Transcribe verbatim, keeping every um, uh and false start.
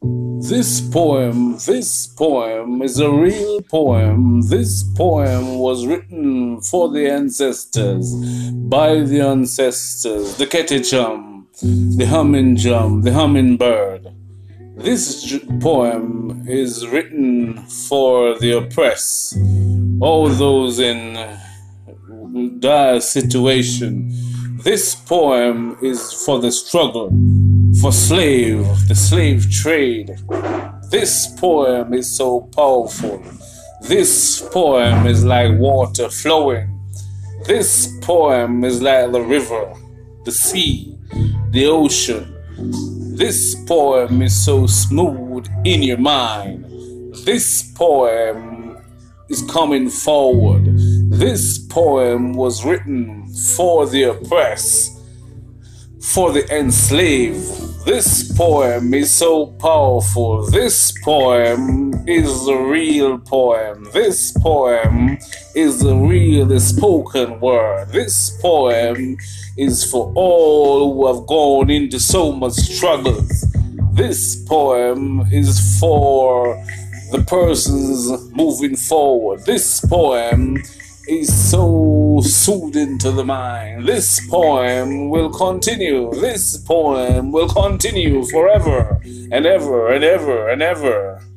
This poem, this poem is a real poem. This poem was written for the ancestors, by the ancestors, the kettichum, the hummingjum, the hummingbird. This poem is written for the oppressed, all those in dire situation. This poem is for the struggle, for slave, the slave trade. This poem is so powerful. This poem is like water flowing. This poem is like the river, the sea, the ocean. This poem is so smooth in your mind. This poem is coming forward. This poem was written for the oppressed, for the enslaved. This poem is so powerful. This poem is the real poem. This poem is the real the spoken word. This poem is for all who have gone into so much struggles. This poem is for the persons moving forward. This poem is so soothing to the mind. This poem will continue. This poem will continue forever and ever and ever and ever.